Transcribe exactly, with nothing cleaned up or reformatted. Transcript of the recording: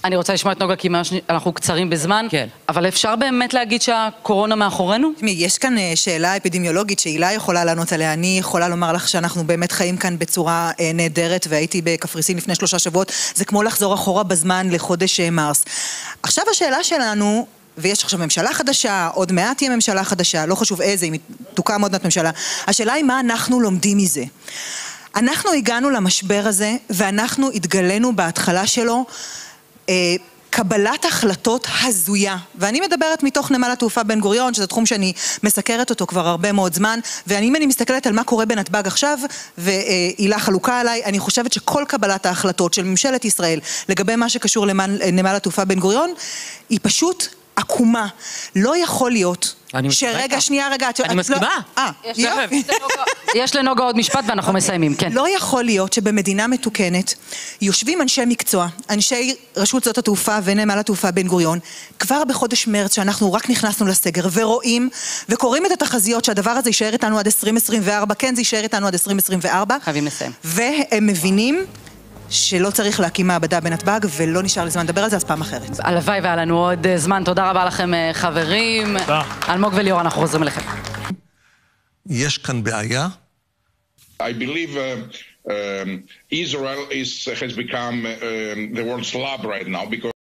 אני רוצה לשמוע את נוגה, כי אנחנו קצרים בזמן, כן. אבל אפשר באמת להגיד שהקורונה מאחורינו? יש כאן שאלה אפידמיולוגית שהילה יכולה לענות עליה. אני יכולה לומר לך שאנחנו באמת חיים כאן בצורה נהדרת, והייתי בקפריסין לפני שלושה שבועות. זה כמו לחזור אחורה בזמן לחודש מרס. עכשיו השאלה שלנו, ויש עכשיו ממשלה חדשה, עוד מעט תהיה ממשלה חדשה, לא חשוב איזה, אם תוקם עוד מעט ממשלה. השאלה היא מה אנחנו לומדים מזה. אנחנו הגענו למשבר הזה, ואנחנו התגלנו בהתחלה שלו, אה, קבלת החלטות הזויה, ואני מדברת מתוך נמל התעופה בן גוריון, שזה תחום שאני מסקרת אותו כבר הרבה מאוד זמן, ואם אני מסתכלת על מה קורה בנתב"ג עכשיו, והילה חלוקה עליי, אני חושבת שכל קבלת ההחלטות של ממשלת ישראל, לגבי מה שקשור לנמל התעופה בן גוריון, היא פשוט עקומה. לא יכול להיות שרגע, שנייה, רגע, אני מסכימה. אה, יופי. יש לנוגה עוד משפט ואנחנו מסיימים, כן. לא יכול להיות שבמדינה מתוקנת יושבים אנשי מקצוע, אנשי רשות שדות התעופה ונמל התעופה בן גוריון, כבר בחודש מרץ שאנחנו רק נכנסנו לסגר ורואים וקוראים את התחזיות שהדבר הזה יישאר איתנו עד עשרים עשרים וארבע, כן זה יישאר איתנו עד עשרים עשרים וארבע. חייבים לסיים. והם מבינים שלא צריך להקים מעבדה בנתב"ג, ולא נשאר לי זמן לדבר על זה, אז פעם אחרת. הלוואי והיה לנו עוד זמן. תודה רבה לכם, חברים. אלמוג וליאור, אנחנו חוזרים אליכם. יש כאן בעיה? I believe uh, um, Israel is, has become uh, the world's lab right now because